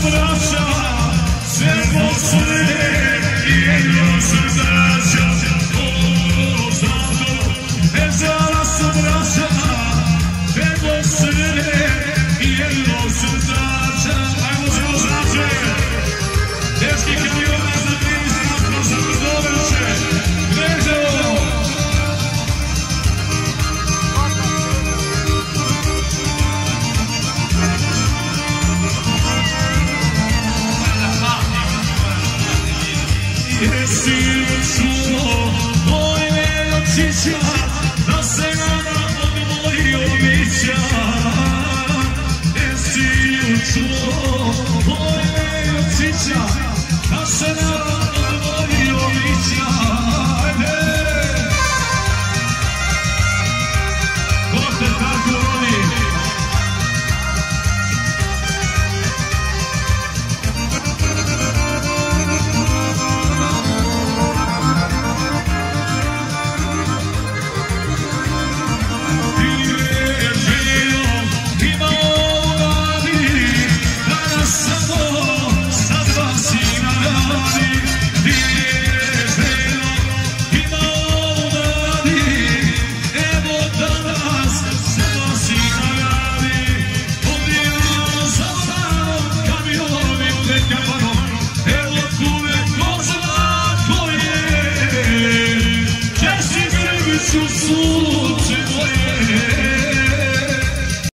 braća, sve posle i jedno srdaća. O, zato, vezala su braća, sve posle i jedno srdaća. Ajmo se označe, teški kamiona za ministra, prošao uz doveće, vežo. Jesi čuo moje očića, da se nama odmojio bića? Jesi čuo moje očića, da se nama odmojio bića? Ajde! Ko te tako voli? Su sunce moje,